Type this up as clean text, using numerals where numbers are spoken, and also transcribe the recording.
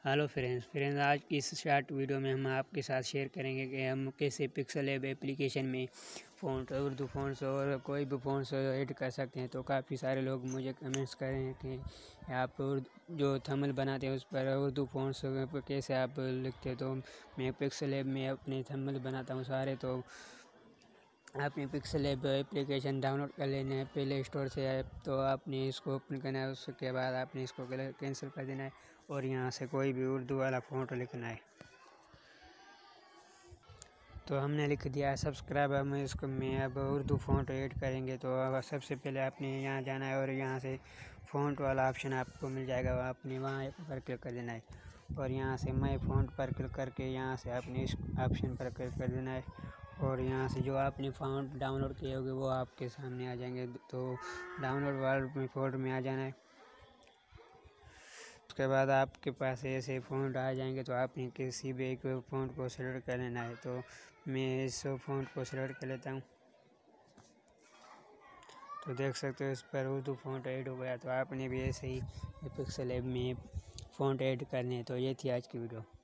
Hello friends आज की इस शॉर्ट वीडियो में हम आपके साथ शेयर करेंगे कि हम कैसे पिक्सल ऐप एप्लीकेशन में फ़ॉन्ट उर्दू फ़ॉन्ट्स और कोई भी फ़ॉन्ट्स ऐड कर सकते हैं। तो काफ़ी सारे लोग मुझे कमेंट्स कर रहे हैं कि आप जो थंबनेल बनाते हैं उस पर उर्दू फ़ॉन्ट्स कैसे आप लिखते हो। तो मैं पिक्सल ऐप में अपने थंबनेल बनाता हूँ सारे। तो आपने पिक्सल ऐप एप्लीकेशन डाउनलोड कर लेना है प्ले स्टोर से ऐप। तो आपने इसको ओपन करना है, उसके बाद आपने इसको कैंसिल कर देना है और यहाँ से कोई भी उर्दू वाला फ़ॉन्ट लिखना है। तो हमने लिख दिया है सब्सक्राइब। हम इसको में अब उर्दू फ़ॉन्ट ऐड करेंगे। तो अब सबसे पहले आपने यहाँ जाना है और यहाँ से फ़ॉन्ट वाला ऑप्शन आपको मिल जाएगा, आपने वहाँ पर क्लिक कर देना है और यहाँ से मैं फ़ॉन्ट पर क्लिक करके यहाँ से आपने इस ऑप्शन पर क्लिक कर देना है और यहाँ से जो आपने फ़ॉन्ट डाउनलोड किए होंगे वो आपके सामने आ जाएंगे। तो डाउनलोड वाले फ़ॉन्ट में आ जाना है। उसके बाद आपके पास ऐसे फ़ॉन्ट आ जाएंगे। तो आपने किसी भी एक फ़ॉन्ट को सेलेक्ट कर लेना है। तो मैं इस फ़ॉन्ट को सेलेक्ट कर लेता हूँ। तो देख सकते हो इस पर उर्दू फ़ॉन्ट ऐड हो गया। तो आपने भी ऐसे ही पिक्सल ऐप में फ़ॉन्ट ऐड करने हैं। तो ये थी आज की वीडियो।